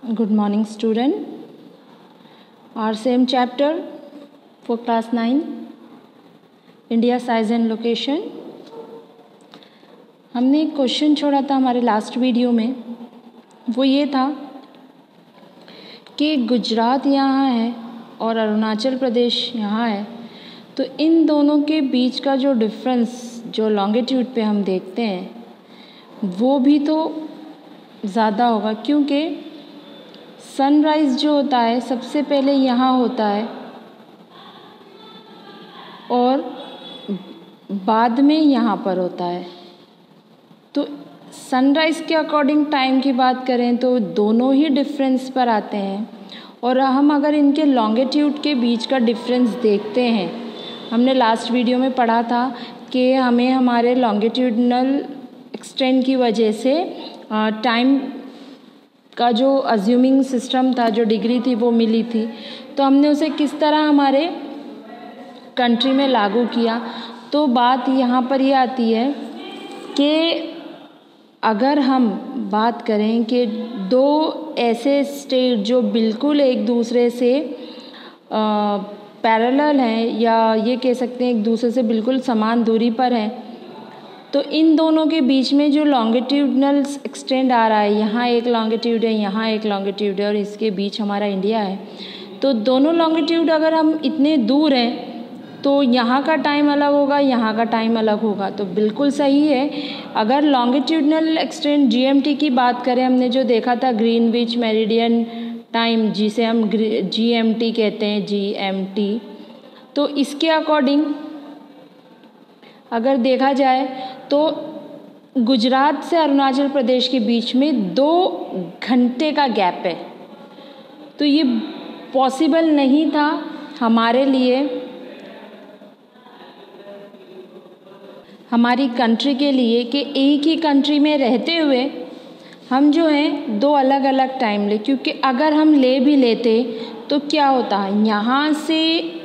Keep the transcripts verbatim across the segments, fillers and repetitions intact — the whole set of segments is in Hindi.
Good morning, student. Our same chapter for class nine, India size and location. हमने एक क्वेश्चन छोड़ा था हमारे लास्ट वीडियो में, वो ये था कि गुजरात यहाँ है और अरुणाचल प्रदेश यहाँ है, तो इन दोनों के बीच का जो डिफरेंस जो लॉन्गिट्यूड पे हम देखते हैं वो भी तो ज़्यादा होगा, क्योंकि सनराइज़ जो होता है सबसे पहले यहाँ होता है और बाद में यहाँ पर होता है। तो सनराइज़ के अकॉर्डिंग टाइम की बात करें तो दोनों ही डिफरेंस पर आते हैं, और हम अगर इनके लॉन्गिट्यूड के बीच का डिफरेंस देखते हैं, हमने लास्ट वीडियो में पढ़ा था कि हमें हमारे लॉन्गिट्यूडनल एक्सटेंट की वजह से टाइम का जो अज्यूमिंग सिस्टम था, जो डिग्री थी वो मिली थी, तो हमने उसे किस तरह हमारे कंट्री में लागू किया। तो बात यहाँ पर ये आती है कि अगर हम बात करें कि दो ऐसे स्टेट जो बिल्कुल एक दूसरे से पैरेलल हैं, या ये कह सकते हैं एक दूसरे से बिल्कुल समान दूरी पर हैं, तो इन दोनों के बीच में जो लॉन्गिट्यूडनल एक्सटेंड आ रहा है, यहाँ एक लॉन्गिट्यूड है, यहाँ एक लॉन्गिट्यूड है और इसके बीच हमारा इंडिया है, तो दोनों लॉन्गिट्यूड अगर हम इतने दूर हैं तो यहाँ का टाइम अलग होगा, यहाँ का टाइम अलग होगा। तो बिल्कुल सही है। अगर लॉन्गिट्यूडनल एक्सटेंड जीएमटी की बात करें, हमने जो देखा था ग्रीनविच मेरिडियन टाइम, जिसे हम जीएमटी कहते हैं, जीएमटी, तो इसके अकॉर्डिंग अगर देखा जाए तो गुजरात से अरुणाचल प्रदेश के बीच में दो घंटे का गैप है। तो ये पॉसिबल नहीं था हमारे लिए, हमारी कंट्री के लिए, कि एक ही कंट्री में रहते हुए हम जो हैं दो अलग अलग टाइम ले, क्योंकि अगर हम ले भी लेते तो क्या होता है, यहाँ से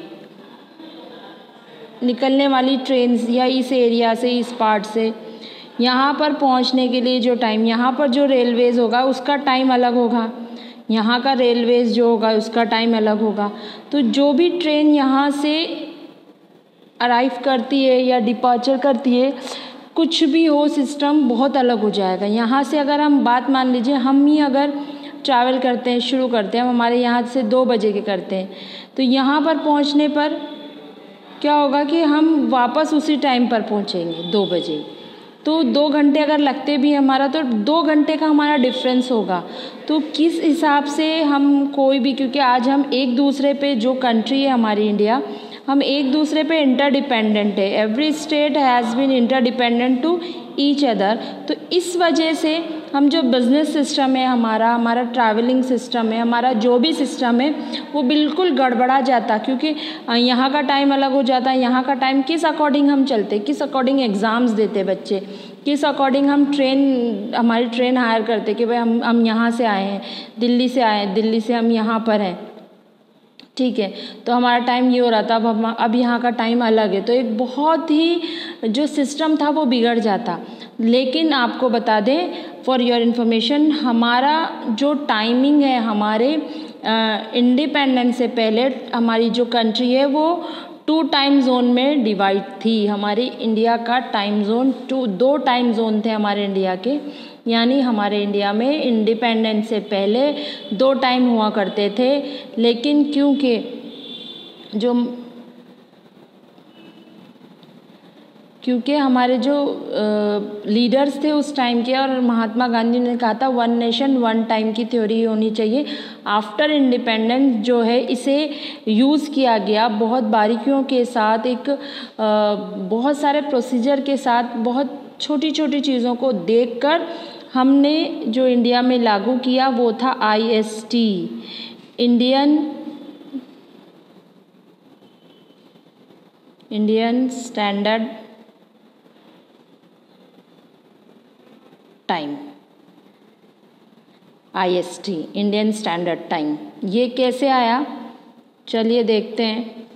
निकलने वाली ट्रेन्स या इस एरिया से, इस पार्ट से यहाँ पर पहुँचने के लिए जो टाइम, यहाँ पर जो रेलवेज़ होगा उसका टाइम अलग होगा, यहाँ का रेलवेज़ जो होगा उसका टाइम अलग होगा। तो जो भी ट्रेन यहाँ से अराइव करती है या डिपार्चर करती है, कुछ भी हो, सिस्टम बहुत अलग हो जाएगा। यहाँ से अगर हम बात मान लीजिए, हम ही अगर ट्रैवल करते हैं, शुरू करते हैं, हम हमारे यहाँ से दो बजे के करते हैं, तो यहाँ पर पहुँचने पर क्या होगा कि हम वापस उसी टाइम पर पहुँचेंगे दो बजे। तो दो घंटे अगर लगते भी हमारा, तो दो घंटे का हमारा डिफरेंस होगा। तो किस हिसाब से हम कोई भी, क्योंकि आज हम एक दूसरे पे, जो कंट्री है हमारी इंडिया, हम एक दूसरे पे इंटरडिपेंडेंट है। Every state has been interdependent to each other. तो इस वजह से हम जो बिज़नेस सिस्टम है हमारा, हमारा ट्रैवलिंग सिस्टम है, हमारा जो भी सिस्टम है, वो बिल्कुल गड़बड़ा जाता, क्योंकि यहाँ का टाइम अलग हो जाता है। यहाँ का टाइम किस अकॉर्डिंग हम चलते, किस अकॉर्डिंग एग्ज़ाम्स देते बच्चे, किस अकॉर्डिंग हम ट्रेन, हमारी ट्रेन हायर करते कि भाई हम हम यहाँ से आए हैं, दिल्ली से आए हैं, दिल्ली से हम यहाँ पर हैं, ठीक है, तो हमारा टाइम ये हो रहा था, अब हम अब यहाँ का टाइम अलग है। तो एक बहुत ही जो सिस्टम था वो बिगड़ जाता। लेकिन आपको बता दें, फॉर योर इन्फॉर्मेशन, हमारा जो टाइमिंग है, हमारे इंडिपेंडेंस से पहले हमारी जो कंट्री है वो टू टाइम जोन में डिवाइड थी। हमारी इंडिया का टाइम जोन टू, दो टाइम जोन थे हमारे इंडिया के, यानी हमारे इंडिया में इंडिपेंडेंस से पहले दो टाइम हुआ करते थे। लेकिन क्योंकि जो क्योंकि हमारे जो लीडर्स थे उस टाइम के, और महात्मा गांधी ने कहा था वन नेशन वन टाइम की थ्योरी होनी चाहिए। आफ्टर इंडिपेंडेंस जो है इसे यूज़ किया गया बहुत बारीकियों के साथ, एक आ, बहुत सारे प्रोसीजर के साथ, बहुत छोटी छोटी चीज़ों को देखकर हमने जो इंडिया में लागू किया वो था I S T, Indian Indian standard time, I S T, Indian standard time. ये कैसे आया, चलिए देखते हैं।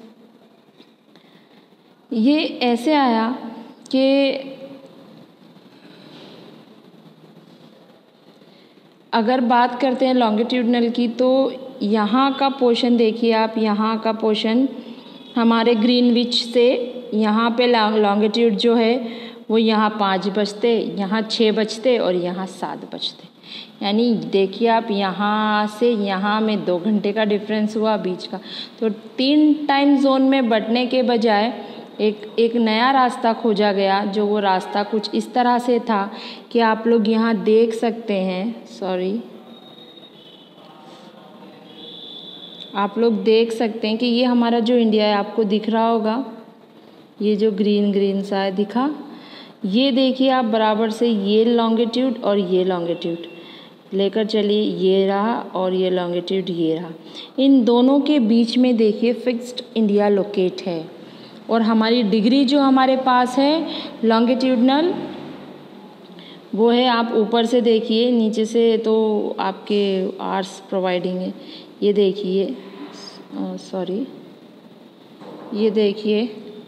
ये ऐसे आया कि अगर बात करते हैं लॉन्गिट्यूडनल की, तो यहाँ का पोर्शन देखिए आप, यहाँ का पोर्शन हमारे ग्रीनविच से यहाँ पे लॉन्गिट्यूड जो है वो यहाँ पाँच बजते, यहाँ छः बजते और यहाँ सात बजते। यानी देखिए आप, यहाँ से यहाँ में दो घंटे का डिफरेंस हुआ बीच का। तो तीन टाइम जोन में बंटने के बजाय एक एक नया रास्ता खोजा गया, जो वो रास्ता कुछ इस तरह से था कि आप लोग यहाँ देख सकते हैं, सॉरी आप लोग देख सकते हैं कि ये हमारा जो इंडिया है, आपको दिख रहा होगा ये जो ग्रीन ग्रीन सा है दिखा, ये देखिए आप बराबर से ये लॉन्गिट्यूड और ये लॉन्गिट्यूड लेकर चलिए, ये रहा और ये लॉन्गिट्यूड ये रहा। इन दोनों के बीच में देखिए फिक्स्ड इंडिया लोकेट है, और हमारी डिग्री जो हमारे पास है लॉन्गिट्यूडनल वो है, आप ऊपर से देखिए, नीचे से तो आपके आर्स प्रोवाइडिंग है। ये देखिए, सॉरी ये देखिए,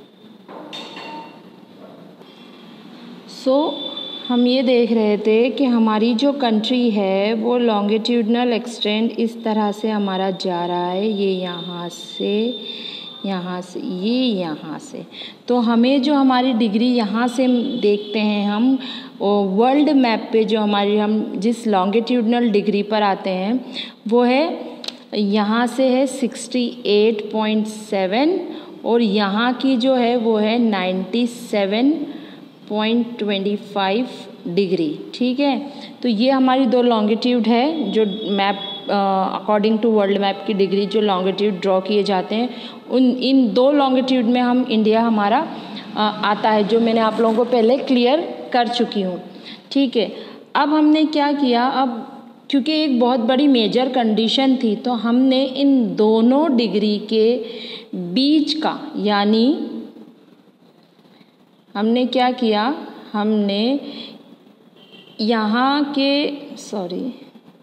सो so, हम ये देख रहे थे कि हमारी जो कंट्री है वो लॉन्गिट्यूडनल एक्सटेंड इस तरह से हमारा जा रहा है, ये यहाँ से यहाँ से ये यहाँ से। तो हमें जो हमारी डिग्री यहाँ से देखते हैं हम, वर्ल्ड मैप पे जो हमारी हम जिस लॉन्गिट्यूडनल डिग्री पर आते हैं वो है यहाँ से है सिक्सटी एट पॉइंट सेवन, और यहाँ की जो है वो है ninety seven point twenty five degree. ठीक है, तो ये हमारी दो लॉन्गिट्यूड है जो map according to world map की डिग्री जो लॉन्गिट्यूड ड्रॉ किए जाते हैं, उन इन दो लॉन्गिट्यूड में हम इंडिया हमारा आ, आता है, जो मैंने आप लोगों को पहले क्लियर कर चुकी हूँ। ठीक है, अब हमने क्या किया, अब क्योंकि एक बहुत बड़ी मेजर कंडीशन थी, तो हमने इन दोनों डिग्री के बीच का, यानी हमने क्या किया, हमने यहाँ के सॉरी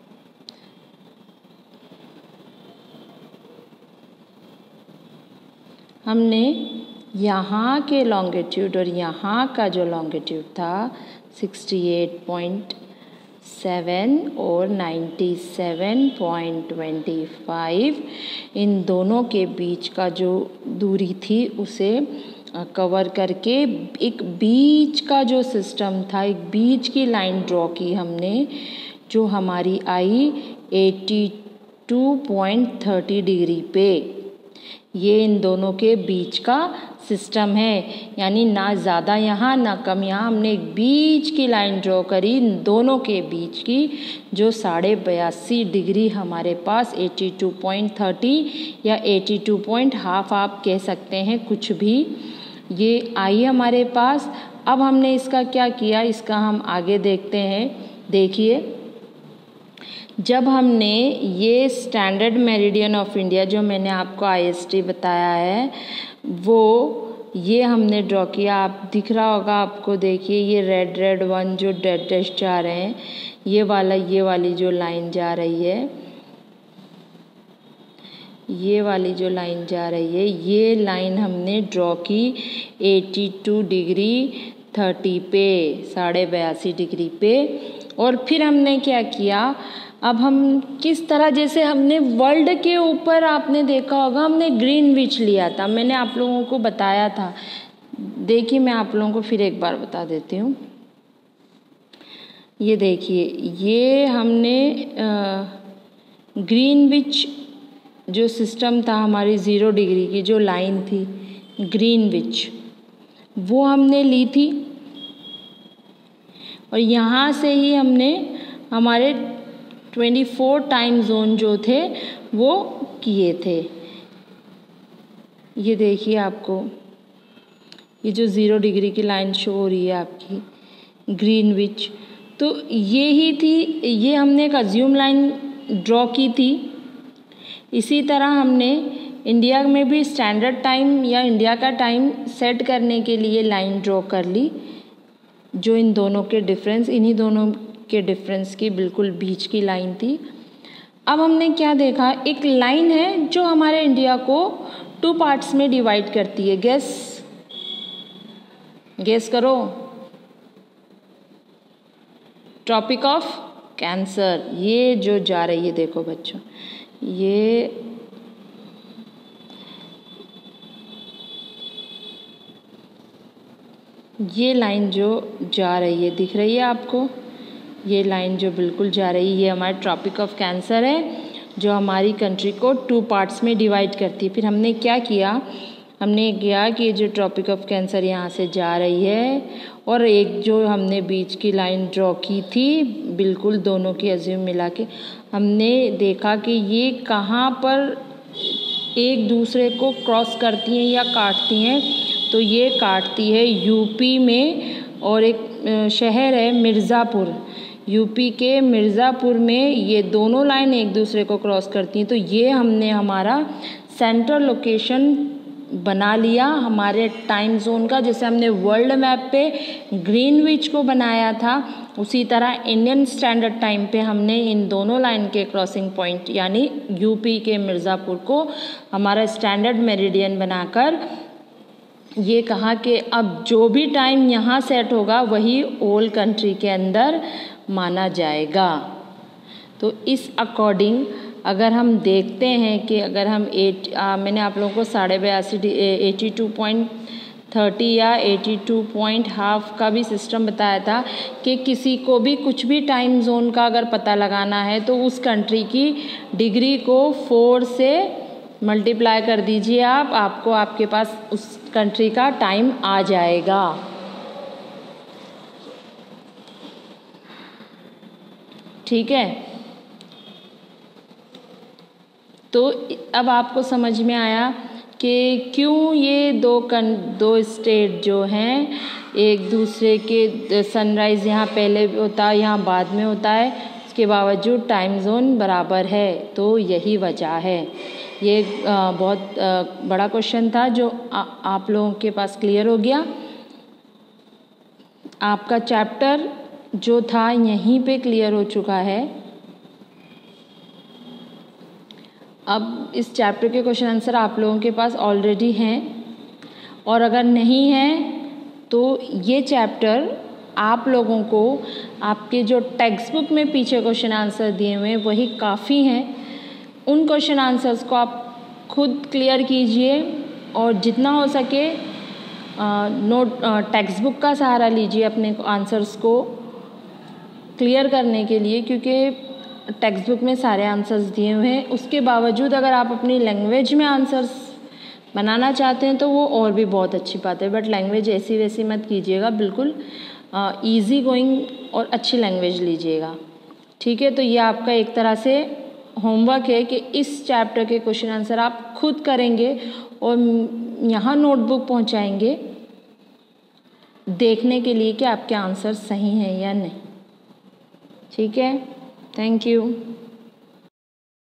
हमने यहाँ के लॉन्गिट्यूड और यहाँ का जो लॉन्गिट्यूड था सिक्सटी एट पॉइंट सेवन और ninety seven point twenty five, इन दोनों के बीच का जो दूरी थी उसे कवर करके एक बीच का जो सिस्टम था, एक बीच की लाइन ड्रॉ की हमने, जो हमारी I eighty two point thirty degree पे। ये इन दोनों के बीच का सिस्टम है, यानी ना ज़्यादा यहाँ ना कम यहाँ, हमने एक बीच की लाइन ड्रॉ करी इन दोनों के बीच की, जो साढ़े बयासी डिग्री हमारे पास एटी टू पॉइंट थर्टी या एटी टू पॉइंट हाफ आप कह सकते हैं, कुछ भी, ये आई हमारे पास। अब हमने इसका क्या किया, इसका हम आगे देखते हैं। देखिए, जब हमने ये स्टैंडर्ड मेरिडियन ऑफ इंडिया जो मैंने आपको आईएसटी बताया है, वो ये हमने ड्रॉ किया, आप दिख रहा होगा आपको, देखिए ये रेड रेड वन जो डेड डैश जा रहे हैं, ये वाला ये वाली जो लाइन जा रही है, ये वाली जो लाइन जा रही है, ये लाइन हमने ड्रॉ की एटी टू डिग्री थर्टी पे, साढ़े बयासी डिग्री पे। और फिर हमने क्या किया, अब हम किस तरह, जैसे हमने वर्ल्ड के ऊपर आपने देखा होगा हमने ग्रीनविच लिया था, मैंने आप लोगों को बताया था। देखिए मैं आप लोगों को फिर एक बार बता देती हूँ। ये देखिए, ये हमने ग्रीनविच जो सिस्टम था, हमारी ज़ीरो डिग्री की जो लाइन थी ग्रीनविच, वो हमने ली थी, और यहाँ से ही हमने हमारे ट्वेंटी फोर टाइम जोन जो थे वो किए थे। ये देखिए आपको ये जो ज़ीरो डिग्री की लाइन शो हो रही है आपकी ग्रीनविच, तो ये ही थी, ये हमने एक अज्यूम लाइन ड्रॉ की थी। इसी तरह हमने इंडिया में भी स्टैंडर्ड टाइम या इंडिया का टाइम सेट करने के लिए लाइन ड्रॉ कर ली, जो इन दोनों के डिफरेंस, इन्हीं दोनों के डिफरेंस की बिल्कुल बीच की लाइन थी। अब हमने क्या देखा, एक लाइन है जो हमारे इंडिया को टू पार्ट्स में डिवाइड करती है। गेस गेस करो, ट्रॉपिक ऑफ कैंसर, ये जो जा रही है देखो बच्चों, ये ये लाइन जो जा रही है दिख रही है आपको, ये लाइन जो बिल्कुल जा रही है ये हमारे ट्रॉपिक ऑफ कैंसर है, जो हमारी कंट्री को टू पार्ट्स में डिवाइड करती है। फिर हमने क्या किया, हमने किया कि जो ट्रॉपिक ऑफ कैंसर यहाँ से जा रही है और एक जो हमने बीच की लाइन ड्रॉ की थी बिल्कुल दोनों की अज्यूम मिला के, हमने देखा कि ये कहाँ पर एक दूसरे को क्रॉस करती हैं या काटती हैं, तो ये काटती है यूपी में, और एक शहर है मिर्ज़ापुर, यूपी के मिर्ज़ापुर में ये दोनों लाइन एक दूसरे को क्रॉस करती हैं। तो ये हमने हमारा सेंट्रल लोकेशन बना लिया हमारे टाइम जोन का, जैसे हमने वर्ल्ड मैप पे ग्रीनविच को बनाया था, उसी तरह इंडियन स्टैंडर्ड टाइम पे हमने इन दोनों लाइन के क्रॉसिंग पॉइंट यानी यूपी के मिर्ज़ापुर को हमारा स्टैंडर्ड मेरिडियन बनाकर ये कहा कि अब जो भी टाइम यहाँ सेट होगा वही होल कंट्री के अंदर माना जाएगा। तो इस अकॉर्डिंग अगर हम देखते हैं कि अगर हम एट आ, मैंने आप लोगों को साढ़े बयासी एटी टू पॉइंट थर्टी या एटी टू पॉइंट हाफ का भी सिस्टम बताया था कि किसी को भी कुछ भी टाइम जोन का अगर पता लगाना है तो उस कंट्री की डिग्री को फोर से मल्टीप्लाई कर दीजिए आप, आपको आपके पास उस कंट्री का टाइम आ जाएगा। ठीक है, तो अब आपको समझ में आया कि क्यों ये दो कन दो स्टेट जो हैं एक दूसरे के सनराइज़ यहाँ पहले होता है यहाँ बाद में होता है, उसके बावजूद टाइम जोन बराबर है, तो यही वजह है। ये आ, बहुत आ, बड़ा क्वेश्चन था जो आ, आप लोगों के पास क्लियर हो गया। आपका चैप्टर जो था यहीं पे क्लियर हो चुका है। अब इस चैप्टर के क्वेश्चन आंसर आप लोगों के पास ऑलरेडी हैं, और अगर नहीं हैं तो ये चैप्टर आप लोगों को आपके जो टेक्स्ट बुक में पीछे क्वेश्चन आंसर दिए हुए हैं वही काफ़ी हैं, उन क्वेश्चन आंसर्स को आप खुद क्लियर कीजिए और जितना हो सके नोट टेक्स्ट बुक का सहारा लीजिए अपने आंसर्स को क्लियर करने के लिए, क्योंकि टेक्स्ट बुक में सारे आंसर्स दिए हुए हैं। उसके बावजूद अगर आप अपनी लैंग्वेज में आंसर्स बनाना चाहते हैं तो वो और भी बहुत अच्छी बात है, बट लैंग्वेज ऐसी वैसी मत कीजिएगा, बिल्कुल ईजी गोइंग और अच्छी लैंग्वेज लीजिएगा। ठीक है, तो ये आपका एक तरह से होमवर्क है कि इस चैप्टर के क्वेश्चन आंसर आप खुद करेंगे और यहाँ नोटबुक पहुँचाएंगे देखने के लिए कि आपके आंसर सही हैं या नहीं। ठीक है, थैंक यू।